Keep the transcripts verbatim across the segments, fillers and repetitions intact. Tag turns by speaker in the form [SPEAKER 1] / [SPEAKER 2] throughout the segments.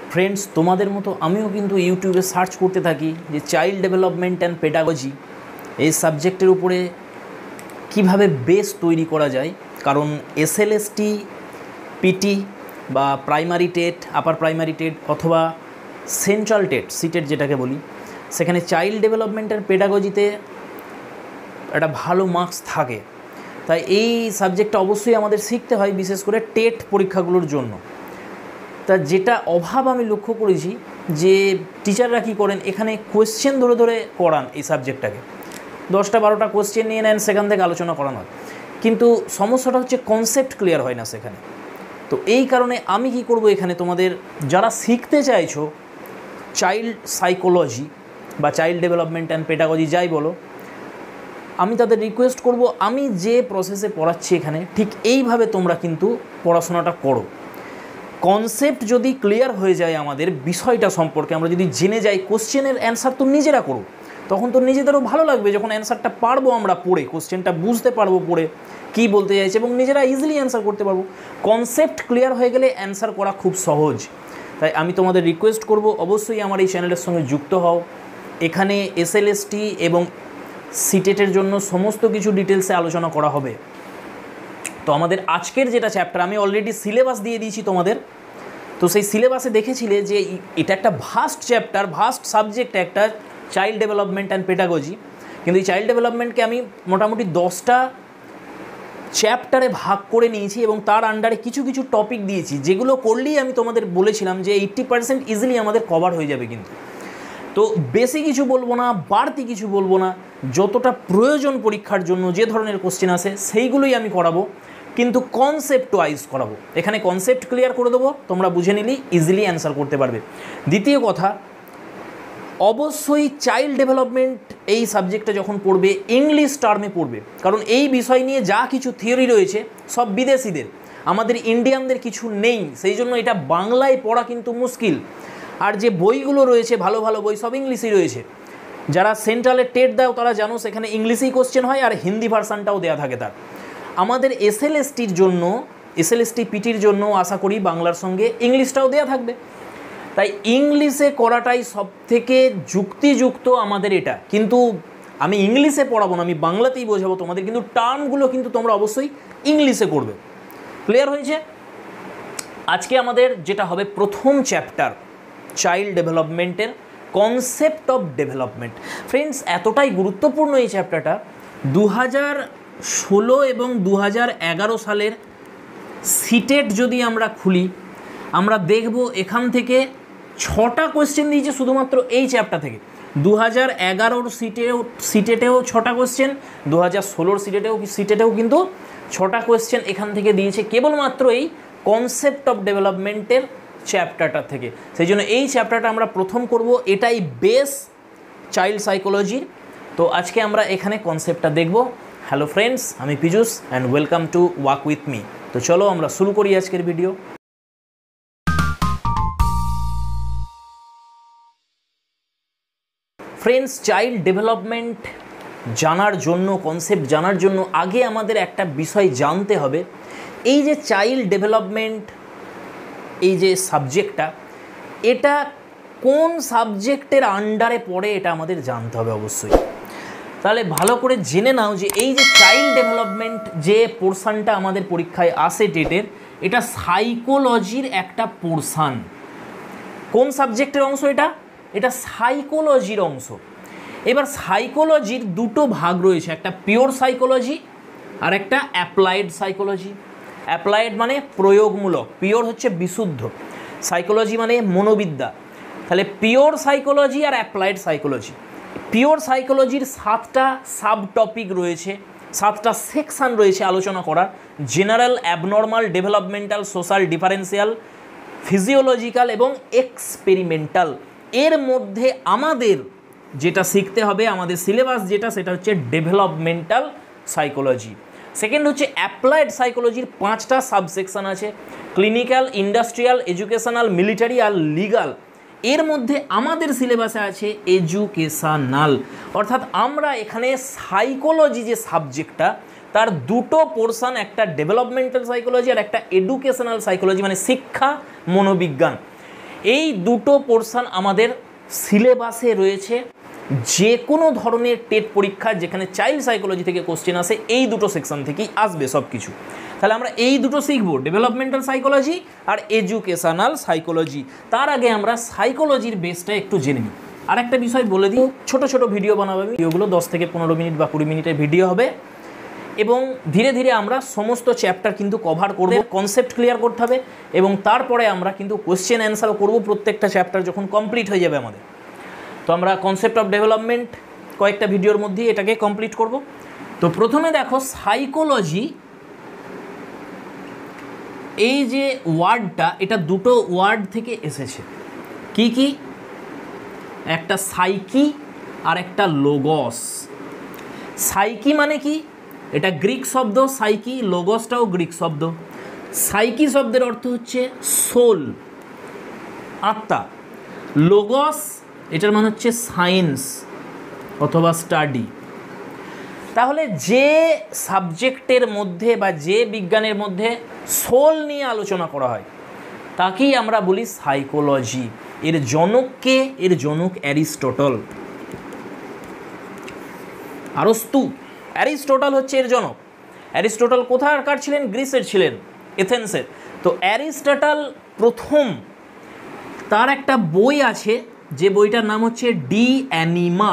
[SPEAKER 1] Friends, তোমাদের মতো আমিও কিন্তু ইউটিউবে সার্চ করতে থাকি যে চাইল্ড ডেভেলপমেন্ট অ্যান্ড পেডাগজি এই সাবজেক্টের উপরে কিভাবে বেস তৈরি করা যায়। কারণ এসএলএসটি, পিটি বা primary TET, upper primary TET অথবা সেন্ট্রাল টেট, সিটেট যেটাকে বলি, সেখানে চাইল্ড ডেভেলপমেন্ট অ্যান্ড পেডাগজিতে একটা ভালো মার্কস থাকে। তাই এই সাবজেক্টটা অবশ্যই আমাদের শিখতে হয়, বিশেষ করে টেট পরীক্ষাগুলোর জন্য। তা যেটা অভাব আমি লক্ষ্য করেছি যে টিচাররা কী করেন, এখানে কোয়েশ্চেন ধরে ধরে করান এই সাবজেক্টটাকে, দশটা বারোটা কোয়েশ্চেন নিয়ে নেন, সেখান থেকে আলোচনা করানো হয়, কিন্তু সমস্যাটা হচ্ছে কনসেপ্ট ক্লিয়ার হয় না সেখানে। তো এই কারণে আমি কি করব, এখানে তোমাদের যারা শিখতে চাইছো চাইল্ড সাইকোলজি বা চাইল্ড ডেভেলপমেন্ট অ্যান্ড পেডাগজি যাই বলো, আমি তাদের রিকোয়েস্ট করব আমি যে প্রসেসে পড়াচ্ছি এখানে ঠিক এইভাবে তোমরা কিন্তু পড়াশোনাটা করো। কনসেপ্ট যদি ক্লিয়ার হয়ে যায় আমাদের বিষয়টা সম্পর্কে, আমরা যদি জেনে যাই, কোশ্চেনের অ্যান্সার তো নিজেরা করো, তখন তো নিজেদেরও ভালো লাগবে যখন অ্যান্সারটা পারবো আমরা পড়ে, কোশ্চেনটা বুঝতে পারবো পড়ে কী বলতে চাইছে, এবং নিজেরা ইজিলি অ্যান্সার করতে পারবো। কনসেপ্ট ক্লিয়ার হয়ে গেলে অ্যান্সার করা খুব সহজ। তাই আমি তোমাদের রিকোয়েস্ট করব অবশ্যই আমার এই চ্যানেলের সঙ্গে যুক্ত হও। এখানে এসএলএসটি এবং সিটেটের জন্য সমস্ত কিছু ডিটেলসে আলোচনা করা হবে। তো আমাদের আজকের যেটা চ্যাপ্টার, আমি অলরেডি সিলেবাস দিয়ে দিয়েছি তোমাদের। তো সেই সিলেবাসে দেখেছিলে যে এটা একটা ভাস্ট চ্যাপ্টার, ভাস্ট সাবজেক্ট একটা, চাইল্ড ডেভেলপমেন্ট অ্যান্ড পেডাগজি। কিন্তু এই চাইল্ড ডেভেলপমেন্টকে আমি মোটামুটি দশটা চ্যাপ্টারে ভাগ করে নিয়েছি এবং তার আন্ডারে কিছু কিছু টপিক দিয়েছি, যেগুলো করলেই আমি তোমাদের বলেছিলাম যে এইট্টি পার্সেন্ট ইজিলি আমাদের কভার হয়ে যাবে। কিন্তু তো বেশি কিছু বলবো না, বাড়তি কিছু বলবো না, যতটা প্রয়োজন পরীক্ষার জন্য যে ধরনের কোশ্চেন আসে সেইগুলোই আমি করাবো, কিন্তু কনসেপ্ট ওয়াইজ করাবো। এখানে কনসেপ্ট ক্লিয়ার করে দেবো, তোমরা বুঝে নিলেই ইজিলি অ্যান্সার করতে পারবে। দ্বিতীয় কথা, অবশ্যই চাইল্ড ডেভেলপমেন্ট এই সাবজেক্টটা যখন পড়বে ইংলিশ টার্মে পড়বে, কারণ এই বিষয় নিয়ে যা কিছু থিওরি রয়েছে সব বিদেশিদের, আমাদের ইন্ডিয়ানদের কিছু নেই, সেই জন্য এটা বাংলায় পড়া কিন্তু মুশকিল। আর যে বইগুলো রয়েছে ভালো ভালো বই সব ইংলিশই রয়েছে। যারা সেন্ট্রালে টেট দাও তারা জানো সেখানে ইংলিশেই কোশ্চেন হয় আর হিন্দি ভার্সানটাও দেওয়া থাকে তার। আমাদের এসএলএসটির জন্য, এসএলএসটি পিটির জন্য আশা করি বাংলার সঙ্গে ইংলিশটাও দেওয়া থাকবে। তাই ইংলিশে করাটাই সব থেকে যুক্তিযুক্ত আমাদের এটা। কিন্তু আমি ইংলিশে পড়াবো না, আমি বাংলাতেই বোঝাবো তোমাদের, কিন্তু টার্মগুলো কিন্তু তোমরা অবশ্যই ইংলিশে করবে। ক্লিয়ার হয়েছে? আজকে আমাদের যেটা হবে প্রথম চ্যাপ্টার চাইল্ড ডেভেলপমেন্টের কনসেপ্ট অফ ডেভেলপমেন্ট। ফ্রেন্ডস, এতটাই গুরুত্বপূর্ণ এই চ্যাপ্টারটা, দু হাজার ষোলো এবং দু হাজার এগারো সালের সিটেট যদি আমরা খুলি, আমরা দেখব এখান থেকে ছটা কোয়েশ্চেন দিয়েছে শুধুমাত্র এই চ্যাপ্টার থেকে। দু হাজার এগারোর সিটেও সিটেটেও ছটা কোয়েশ্চেন, দু হাজার ষোলোর সিটেটেও সিটেটেও কিন্তু ছটা কোয়েশ্চেন এখান থেকে দিয়েছে, কেবলমাত্র এই কনসেপ্ট অফ ডেভেলপমেন্টের চ্যাপ্টারটা থেকে। সেই জন্য এই চ্যাপ্টারটা আমরা প্রথম করব, এটাই বেস চাইল্ড সাইকোলজির। তো আজকে আমরা এখানে কনসেপ্টটা দেখব। হ্যালো ফ্রেন্ডস, আমি Piyush and welcome to walk with me. তো চলো আমরা শুরু করি আজকের ভিডিও। ফ্রেন্ডস, চাইল্ড ডেভেলপমেন্ট জানার জন্য, কনসেপ্ট জানার জন্য আগে আমাদের একটা বিষয় জানতে হবে। এই যে চাইল্ড ডেভেলপমেন্ট এই যে সাবজেক্টটা, এটা কোন সাবজেক্টের আন্ডারে পড়ে এটা আমাদের জানতে হবে অবশ্যই। তাহলে ভালো করে জেনে নাও যে এই যে চাইল্ড ডেভেলপমেন্ট যে পোর্শানটা আমাদের পরীক্ষায় আসে টেটের, এটা সাইকোলজির একটা পোর্শান। কোন সাবজেক্টের অংশ এটা? এটা সাইকোলজির অংশ। এবার সাইকোলজির দুটো ভাগ রয়েছে, একটা পিওর সাইকোলজি আর একটা অ্যাপ্লাইড সাইকোলজি। অ্যাপ্লাইড মানে প্রয়োগমূলক, পিওর হচ্ছে বিশুদ্ধ, সাইকোলজি মানে মনোবিদ্যা। তাহলে পিওর সাইকোলজি আর অ্যাপ্লাইড সাইকোলজি। পিওর সাইকোলজির সাতটা সাব টপিক রয়েছে, সাতটা সেকশান রয়েছে আলোচনা করার। General, abnormal, developmental, social, differential, physiological এবং এক্সপেরিমেন্টাল। এর মধ্যে আমাদের যেটা শিখতে হবে, আমাদের সিলেবাস যেটা, সেটা হচ্ছে ডেভেলপমেন্টাল সাইকোলজি। সেকেন্ড হচ্ছে অ্যাপ্লাইড সাইকোলজির পাঁচটা সাবসেকশন আছে, ক্লিনিক্যাল, ইন্ডাস্ট্রিয়াল, এডুকেশনাল, মিলিটারি আর লিগাল। এর মধ্যে আমাদের সিলেবাসে আছে এডুকেশনাল, অর্থাৎ আমরা এখানে সাইকোলজি যে সাবজেক্টটা তার দুটো পোর্শন, একটা ডেভেলপমেন্টাল সাইকোলজি আর একটা এডুকেশনাল সাইকোলজি, মানে শিক্ষা মনোবিজ্ঞান। এই দুটো পোর্শন আমাদের সিলেবাসে রয়েছে। যে কোনো ধরনের টেট পরীক্ষা যেখানে চাইল্ড সাইকোলজি থেকে কোশ্চেন আসে এই দুটো সেকশন থেকেই আসবে সব কিছু। তাহলে আমরা এই দুটো শিখবো, ডেভেলপমেন্টাল সাইকোলজি আর এডুকেশনাল সাইকোলজি। তার আগে আমরা সাইকোলজির বেসটা একটু জেনে নিই। আর একটা বিষয় বলে দিই, ছোট ছোট ভিডিও বানাবো আমি, ভিডিওগুলো দশ থেকে পনেরো মিনিট বা কুড়ি মিনিটের ভিডিও হবে এবং ধীরে ধীরে আমরা সমস্ত চ্যাপ্টার কিন্তু কভার করব, কনসেপ্ট ক্লিয়ার করতে হবে এবং তারপরে আমরা কিন্তু কোশ্চেন অ্যান্সারও করবো প্রত্যেকটা চ্যাপ্টার যখন কমপ্লিট হয়ে যাবে আমাদের। তো আমরা কনসেপ্ট অফ ডেভেলপমেন্ট কয়েকটা ভিডিওর মধ্যে এটাকে কমপ্লিট করব। তো প্রথমে দেখো সাইকোলজি, এই যে ওয়ার্ডটা এটা দুটো ওয়ার্ড থেকে এসেছে। কি কি? একটা সাইকি আর একটা লোগস। সাইকি মানে কি? এটা গ্রিক শব্দ সাইকি, লোগসটাও গ্রিক শব্দ। সাইকি শব্দের অর্থ হচ্ছে সোল, আত্মা। লোগস এটার মানে হচ্ছে সায়েন্স অথবা স্টাডি। তাহলে যে সাবজেক্টের মধ্যে বা যে বিজ্ঞানের মধ্যে সোল নিয়ে আলোচনা করা হয় তাকেই আমরা বলি সাইকোলজি। এর জনককে, এর জনক অ্যারিস্টটল। আরস্তু, অ্যারিস্টটল হচ্ছে এর জনক। অ্যারিস্টটল কোথাকার ছিলেন? গ্রিসের ছিলেন, এথেন্সের। তো অ্যারিস্টটল প্রথম, তার একটা বই আছে যে বইটার নাম হচ্ছে ডি অ্যানিমা।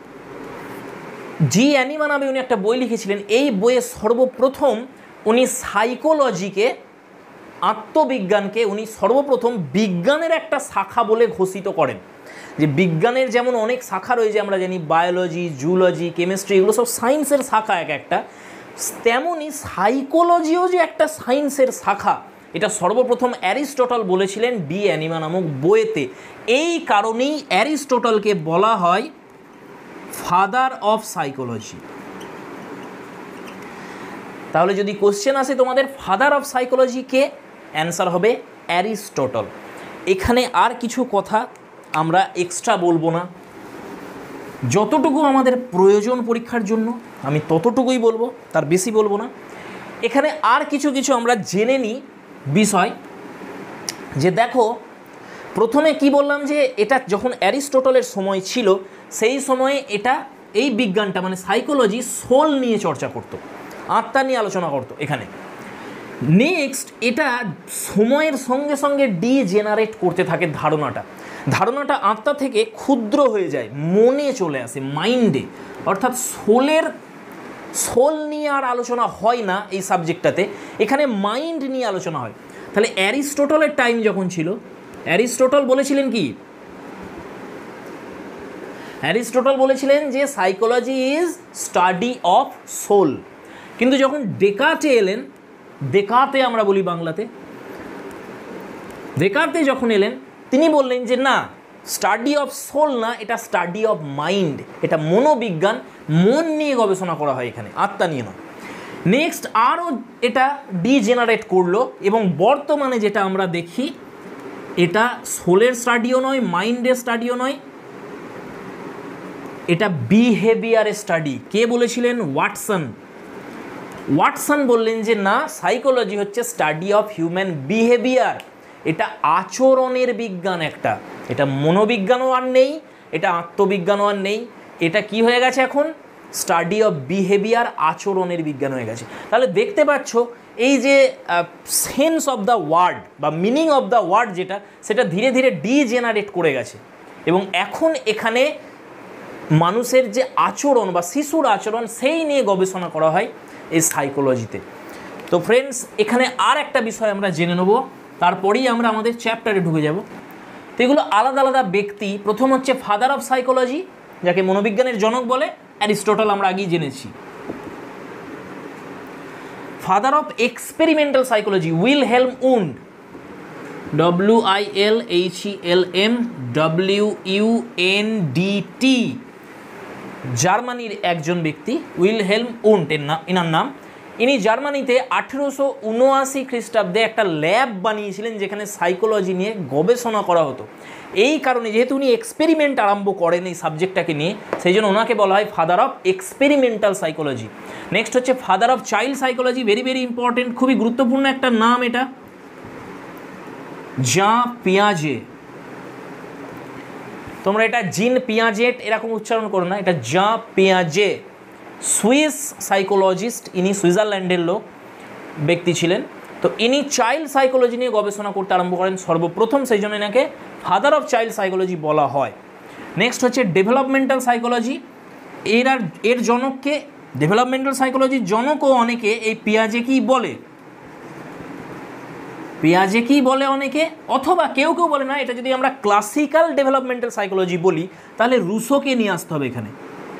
[SPEAKER 1] জি অ্যানিমা নামে উনি একটা বই লিখেছিলেন। এই বইয়ে সর্বপ্রথম উনি সাইকোলজিকে, আত্মবিজ্ঞানকে উনি সর্বপ্রথম বিজ্ঞানের একটা শাখা বলে ঘোষিত করেন। যে বিজ্ঞানের যেমন অনেক শাখা রয়েছে, আমরা জানি বায়োলজি, জুলজি, কেমিস্ট্রি, এগুলো সব সায়েন্সের শাখা এক একটা, তেমনই সাইকোলজিও যে একটা সায়েন্সের শাখা, এটা সর্বপ্রথম অ্যারিস্টটল বলেছিলেন ডি অ্যানিমা নামক বইয়েতে। এই কারণেই অ্যারিস্টটলকে বলা হয় ফাদার অফ সাইকোলজি। তাহলে যদি কোশ্চেন আসে তোমাদের ফাদার অফ সাইকোলজি কে, অ্যান্সার হবে অ্যারিস্টটল। এখানে আর কিছু কথা আমরা এক্সট্রা বলবো না, যতটুকু আমাদের প্রয়োজন পরীক্ষার জন্য আমি ততটুকুই বলবো, তার বেশি বলবো না। এখানে আর কিছু কিছু আমরা জেনে নিই বিষয়। যে দেখো প্রথমে কি বললাম, যে এটা যখন অ্যারিস্টটলের সময় ছিল সেই সময়ে এটা, এই বিজ্ঞানটা মানে সাইকোলজি সোল নিয়ে চর্চা করতো, আত্মা নিয়ে আলোচনা করতো এখানে। নেক্সট, এটা সময়ের সঙ্গে সঙ্গে ডিজেনারেট করতে থাকে ধারণাটা। ধারণাটা আত্মা থেকে ক্ষুদ্র হয়ে যায়, মনে চলে আসে, মাইন্ডে। অর্থাৎ সোলের, সোল নিয়ে আর আলোচনা হয় না এই সাবজেক্টটাতে, এখানে মাইন্ড নিয়ে আলোচনা হয়। তাহলে অ্যারিস্টটলের টাইম যখন ছিল, অ্যারিস্টটল বলেছিলেন কি? অ্যারিস্টটল বলেছিলেন যে psychology is study of soul. কিন্তু যখন ডেকার্তে এলেন, ডেকার্তে আমরা বলি বাংলাতে, ডেকার্তে যখন এলেন তিনি বললেন যে না, স্টাডি অফ সোল না, এটা স্টাডি অফ মাইন্ড, এটা মনোবিজ্ঞান, মন নিয়ে গবেষণা করা হয় এখানে, আত্মা নিয়ে নয়। নেক্সট আরও এটা ডিজেনারেট করলো এবং বর্তমানে যেটা আমরা দেখি, এটা সোলের স্টাডিও নয়, মাইন্ডের স্টাডিও নয়, এটা বিহেভিয়ারের স্টাডি। কে বলেছিলেন? ওয়াটসন। ওয়াটসন বললেন যে না, সাইকোলজি হচ্ছে স্টাডি অফ হিউম্যান বিহেভিয়ার, এটা আচরণের বিজ্ঞান একটা, এটা মনোবিজ্ঞানও আর নেই, এটা আত্মবিজ্ঞানও আর নেই, এটা কি হয়ে গেছে এখন? স্টাডি অফ বিহেভিয়ার, আচরণের বিজ্ঞান হয়ে গেছে। তাহলে দেখতে পাচ্ছ এই যে সেন্স অফ দ্য ওয়ার্ড বা মিনিং অফ দ্য ওয়ার্ড যেটা, সেটা ধীরে ধীরে ডিজেনারেট করে গেছে এবং এখন এখানে মানুষের যে আচরণ বা শিশুর আচরণ সেই নিয়ে গবেষণা করা হয় এই সাইকোলজিতে। তো ফ্রেন্ডস, এখানে আর একটা বিষয় আমরা জেনে নেব, তারপরেই আমরা আমাদের চ্যাপ্টারে ঢুকে যাব। তো এগুলো আলাদা আলাদা ব্যক্তি। প্রথম হচ্ছে ফাদার অফ সাইকোলজি, যাকে মনোবিজ্ঞানের জনক বলে, অ্যারিস্টটল আমরা আগেই জেনেছি। Father of experimental psychology Wilhelm Wundt, W I L H E L M W U N D T, জার্মানির একজন ব্যক্তি, উইলহেলম উন্ড এর নাম, এনার নাম। ইনি জার্মানিতে আঠেরোশো উনআশি খ্রিস্টাব্দে একটা ল্যাব বানিয়েছিলেন যেখানে সাইকোলজি নিয়ে গবেষণা করা হতো। এই কারণে যেহেতু উনি এক্সপেরিমেন্ট আরম্ভ করেন এই সাবজেক্টটাকে নিয়ে, সেই জন্য ওনাকে বলা হয় father of experimental psychology. Next হচ্ছে father of child psychology, very very important, খুবই গুরুত্বপূর্ণ একটা নাম এটা, জাঁ পিয়াজে। তোমরা এটা জিন পিয়াজেট এরকম উচ্চারণ করো না, এটা জা পিয়াজে, সুইস সাইকোলজিস্ট, ইনি সুইজারল্যান্ডের লোক ব্যক্তি ছিলেন। তো ইনি চাইল্ড সাইকোলজি নিয়ে গবেষণা করতে আরম্ভ করেন সর্বপ্রথম, সেই জন্য এনাকে ফাদার অফ চাইল্ড সাইকোলজি বলা হয়। নেক্সট হচ্ছে ডেভেলপমেন্টাল সাইকোলজি, এর আর এর জনককে, ডেভেলপমেন্টাল সাইকোলজির জনকও অনেকে এই পিয়াজেকেই বলে, পিয়াজেকেই বলে অনেকে, অথবা কেউ কেউ বলে না, এটা যদি আমরা ক্লাসিক্যাল ডেভেলপমেন্টাল সাইকোলজি বলি তাহলে রুসোকে নিয়ে আসতে হবে এখানে,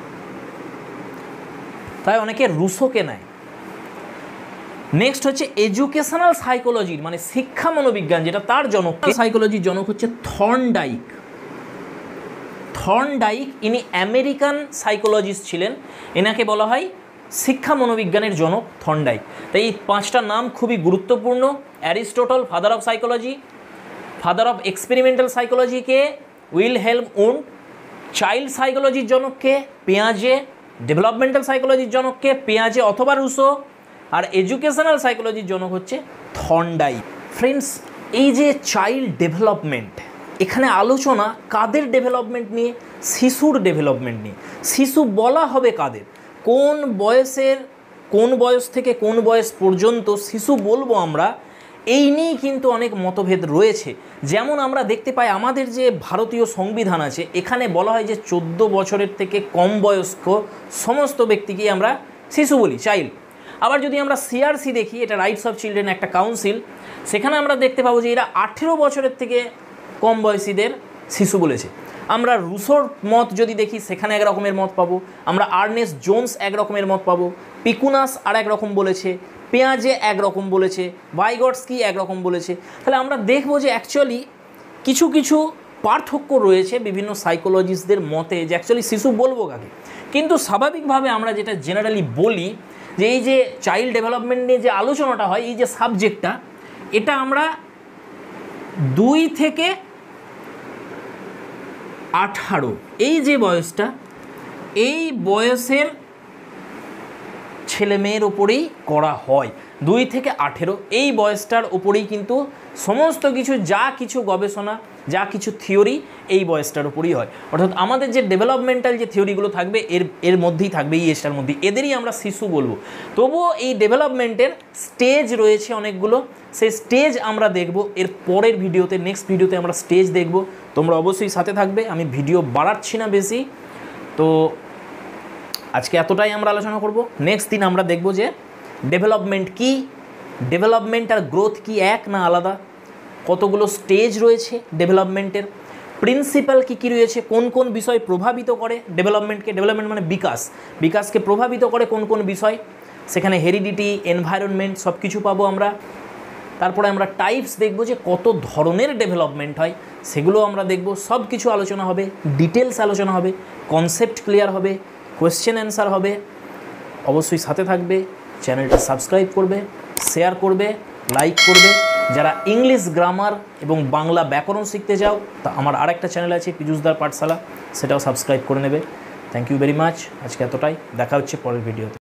[SPEAKER 1] তাই অনেকে রুসোকে নেয়। নেক্সট হচ্ছে এডুকেশনাল সাইকোলজির মানে শিক্ষা মনোবিজ্ঞান, যেটা তার জনক, সাইকোলজির জনক হচ্ছে থর্নডাইক। থর্নডাইক ইনি আমেরিকান সাইকোলজিস্ট ছিলেন, এনাকে বলা হয় শিক্ষা মনোবিজ্ঞানের জনক থর্নডাইক। তাই এই পাঁচটা নাম খুবই গুরুত্বপূর্ণ। Aristotle father of psychology, father of experimental সাইকোলজিকে উইলহেলম উন্ড, চাইল্ড সাইকোলজির জনককে পিয়াজে, ডেভেলপমেন্টাল সাইকোলজির জনককে পিয়াজে অথবা রুসো, আর এডুকেশনাল সাইকোলজির জনক হচ্ছে থর্নডাইক। ফ্রেন্ডস, এই যে চাইল্ড ডেভেলপমেন্ট, এখানে আলোচনা কাদের ডেভেলপমেন্ট নিয়ে? শিশুর ডেভেলপমেন্ট নিয়ে। শিশু বলা হবে কাদের, কোন বয়সের, কোন বয়স থেকে কোন বয়স পর্যন্ত শিশু বলবো আমরা, এই নিয়েই কিন্তু অনেক মতভেদ রয়েছে। যেমন আমরা দেখতে পাই আমাদের যে ভারতীয় সংবিধান আছে, এখানে বলা হয় যে চোদ্দো বছরের থেকে কম বয়স্ক সমস্ত ব্যক্তিকেই আমরা শিশু বলি, চাইল্ড। আবার যদি আমরা সিআরসি দেখি, এটা রাইটস অফ চিলড্রেন একটা কাউন্সিল, সেখানে আমরা দেখতে পাবো যে এরা আঠেরো বছরের থেকে কম বয়সীদের শিশু বলেছে। আমরা রুসোর মত যদি দেখি, সেখানে এক রকমের মত পাবো। আমরা আর্নেস্ট জোন্স এক রকমের মত পাবো, পিকুনাস আর এক রকম বলেছে, পেঁয়াজে এক রকম বলেছে, ভাইগটস্কি এক রকম বলেছে। তাহলে আমরা দেখবো যে অ্যাকচুয়ালি কিছু কিছু পার্থক্য রয়েছে বিভিন্ন সাইকোলজিস্টদের মতে যে অ্যাকচুয়ালি শিশু বলবো কাকে। কিন্তু স্বাভাবিকভাবে আমরা যেটা জেনারেলি বলি যে এই যে চাইল্ড ডেভেলপমেন্ট নিয়ে যে আলোচনাটা হয়, এই যে সাবজেক্টটা, এটা আমরা দুই থেকে আঠারো এই যে বয়সটা, এই বয়সের ছেলে মেয়ের ওপরেই করা হয়। দুই থেকে আঠেরো এই বয়সটার ওপরেই কিন্তু সমস্ত কিছু, যা কিছু গবেষণা, যা কিছু থিওরি এই বয়সটার ওপরেই হয়। অর্থাৎ আমাদের যে ডেভেলপমেন্টাল যে থিওরিগুলো থাকবে এর এর মধ্যেই থাকবে, এই এজটার মধ্যেই, এদেরই আমরা শিশু বলবো। তবুও এই ডেভেলপমেন্টের স্টেজ রয়েছে অনেকগুলো, সেই স্টেজ আমরা দেখব এর পরের ভিডিওতে। নেক্সট ভিডিওতে আমরা স্টেজ দেখব, তোমরা অবশ্যই সাথে থাকবে। আমি ভিডিও বাড়াচ্ছি না বেশি, তো আজকে এতটাই আমরা আলোচনা করব। নেক্সট দিন আমরা দেখব যে ডেভেলপমেন্ট কি, ডেভেলপমেন্ট আর গ্রোথ কি এক না আলাদা, কতগুলো স্টেজ রয়েছে ডেভেলপমেন্টের, প্রিন্সিপাল কী কী রয়েছে, কোন কোন বিষয় প্রভাবিত করে ডেভেলপমেন্টকে, ডেভেলপমেন্ট মানে বিকাশ, বিকাশকে প্রভাবিত করে কোন কোন বিষয়, সেখানে হেরিডিটি, এনভায়রনমেন্ট সব কিছু পাবো আমরা। তারপরে আমরা টাইপস দেখব যে কত ধরনের ডেভেলপমেন্ট হয়, সেগুলো আমরা দেখব। সব কিছু আলোচনা হবে, ডিটেলস আলোচনা হবে, কনসেপ্ট ক্লিয়ার হবে, কোয়েশ্চেন অ্যান্সার হবে। অবশ্যই সাথে থাকবে, চ্যানেলটা সাবস্ক্রাইব করবে, শেয়ার করবে, লাইক করবে। যারা ইংলিশ গ্রামার এবং বাংলা ব্যাকরণ শিখতে চাও, তা আমার আরেকটা চ্যানেল আছে পীযূষদার পাঠশালা, সেটাও সাবস্ক্রাইব করে নেবে। Thank you very much. আজকে এতটাই, দেখা হচ্ছে পরের ভিডিওতে।